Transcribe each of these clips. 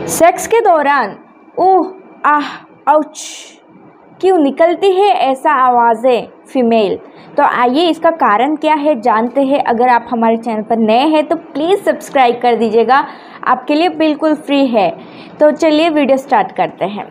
Sex के दौरान ओह आह ouch क्यों निकलती है ऐसा आवाज़ें फीमेल। तो आइए इसका कारण क्या है जानते हैं। अगर आप हमारे चैनल पर नए हैं तो प्लीज़ सब्सक्राइब कर दीजिएगा, आपके लिए बिल्कुल फ्री है। तो चलिए वीडियो स्टार्ट करते हैं।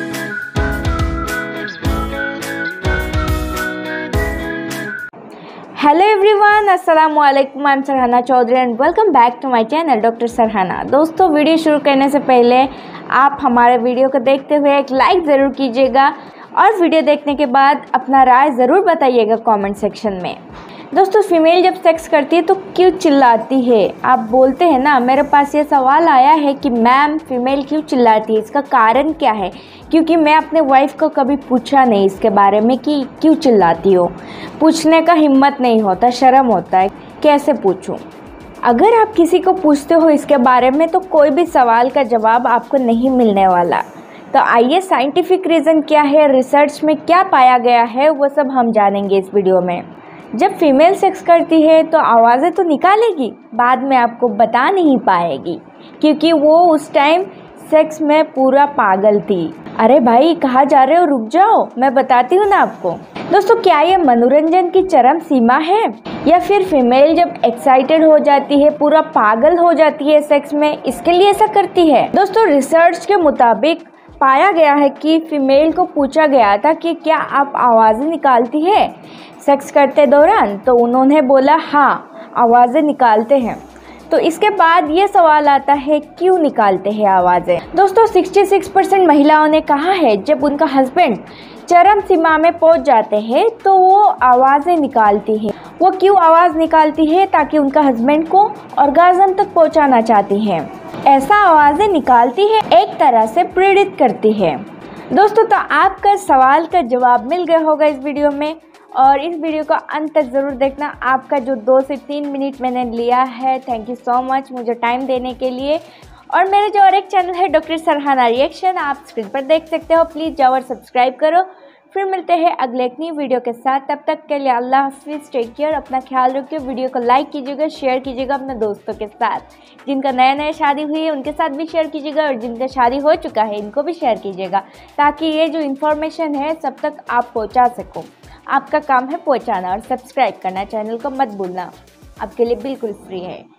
हेलो एवरीवन, अस्सलाम वालेकुम। I am Sarhana Chaudhary and welcome back to my channel doctor Sarhana. दोस्तों, वीडियो शुरू करने से पहले आप हमारे वीडियो को देखते हुए एक लाइक ज़रूर कीजिएगा और वीडियो देखने के बाद अपना राय ज़रूर बताइएगा कमेंट सेक्शन में। दोस्तों, फीमेल जब सेक्स करती है तो क्यों चिल्लाती है? आप बोलते हैं ना, मेरे पास ये सवाल आया है कि मैम फीमेल क्यों चिल्लाती है, इसका कारण क्या है? क्योंकि मैं अपने वाइफ को कभी पूछा नहीं इसके बारे में कि क्यों चिल्लाती हो। पूछने का हिम्मत नहीं होता, शर्म होता है, कैसे पूछूं। अगर आप किसी को पूछते हो इसके बारे में तो कोई भी सवाल का जवाब आपको नहीं मिलने वाला। तो आइए साइंटिफिक रीज़न क्या है, रिसर्च में क्या पाया गया है, वो सब हम जानेंगे इस वीडियो में। जब फीमेल सेक्स करती है तो आवाज़ें तो निकालेगी, बाद में आपको बता नहीं पाएगी क्योंकि वो उस टाइम सेक्स में पूरा पागल थी। अरे भाई, कहाँ जा रहे हो, रुक जाओ, मैं बताती हूँ ना आपको। दोस्तों, क्या ये मनोरंजन की चरम सीमा है या फिर फीमेल जब एक्साइटेड हो जाती है, पूरा पागल हो जाती है सेक्स में, इसके लिए ऐसा करती है? दोस्तों, रिसर्च के मुताबिक पाया गया है कि फीमेल को पूछा गया था कि क्या आप आवाज़ें निकालती है सेक्स करते दौरान, तो उन्होंने बोला हाँ, आवाज़ें निकालते हैं। तो इसके बाद ये सवाल आता है क्यों निकालते हैं आवाज़ें। दोस्तों, 66% महिलाओं ने कहा है जब उनका हस्बैंड चरम सीमा में पहुंच जाते हैं तो वो आवाज़ें निकालती हैं। वो क्यों आवाज़ निकालती है? ताकि उनका हस्बैंड को ऑर्गाज़म तक पहुंचाना चाहती हैं। ऐसा आवाज़ें निकालती है, एक तरह से प्रेरित करती है। दोस्तों, तो आपका सवाल का जवाब मिल गया होगा इस वीडियो में, और इस वीडियो को अंत तक ज़रूर देखना। आपका जो 2 से 3 मिनट मैंने लिया है, थैंक यू सो मच मुझे टाइम देने के लिए। और मेरे जो और एक चैनल है डॉक्टर सरहाना रिएक्शन, आप स्क्रीन पर देख सकते हो, प्लीज़ जाओ और सब्सक्राइब करो। फिर मिलते हैं अगले एक नई वीडियो के साथ, तब तक के लिए अल्लाह हाफिज़, टेक केयर, अपना ख्याल रखिए। वीडियो को लाइक कीजिएगा, शेयर कीजिएगा अपने दोस्तों के साथ। जिनका नया शादी हुई है उनके साथ भी शेयर कीजिएगा, और जिनका शादी हो चुका है इनको भी शेयर कीजिएगा, ताकि ये जो इन्फॉर्मेशन है सब तक आप पहुँचा सको। आपका काम है पहुँचाना और सब्सक्राइब करना, चैनल को मत भूलना, आपके लिए बिल्कुल फ्री है।